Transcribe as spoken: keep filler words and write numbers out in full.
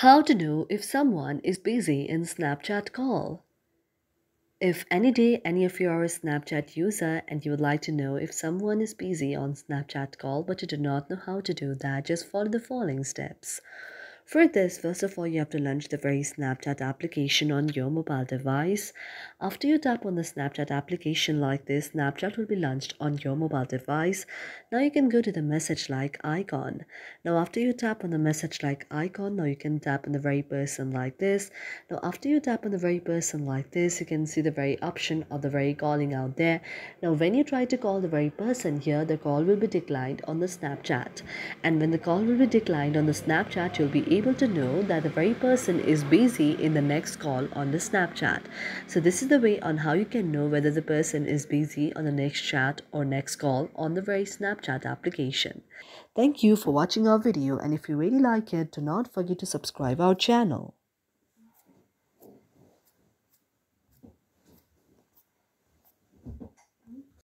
How to know if someone is busy in Snapchat call. If any day any of you are a Snapchat user and you would like to know if someone is busy on Snapchat call but you do not know how to do that, just follow the following steps. For this, first of all, you have to launch the very Snapchat application on your mobile device. After you tap on the Snapchat application like this, Snapchat will be launched on your mobile device. Now you can go to the message like icon. Now after you tap on the message like icon, now you can tap on the very person like this. Now after you tap on the very person like this, you can see the very option of the very calling out there. Now when you try to call the very person here, the call will be declined on the Snapchat. And when the call will be declined on the Snapchat, you'll be able to know that the very person is busy in the next call on the Snapchat. So this is the way on how you can know whether the person is busy on the next chat or next call on the very Snapchat application. Thank you for watching our video, and if you really like it, do not forget to subscribe our channel.